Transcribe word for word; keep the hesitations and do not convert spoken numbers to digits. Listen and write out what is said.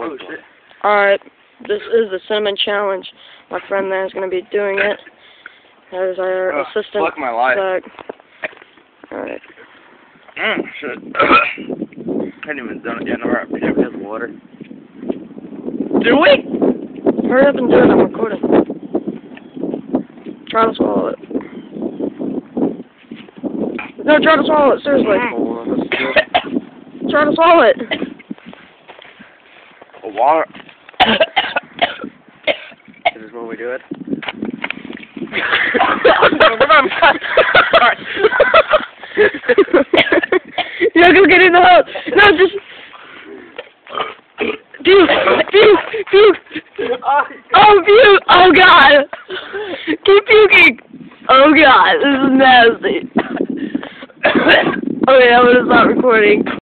Oh shit. Alright, this is the cinnamon challenge. My friend there is going to be doing it. There's our Oh, assistant. fuck my life. Alright. Mm, shit. I hadn't even done it yet. No, we're up here. We have water. Do we? Hurry up and do it. I'm recording. Try to swallow it. No, try to swallow it. Seriously. Try to swallow it. Water. This is what we do it. You're gonna get in the hole. No, just puke, puke, puke. Oh, puke. Oh God. Keep puking. Oh God, this is nasty. Okay, I'm gonna stop recording.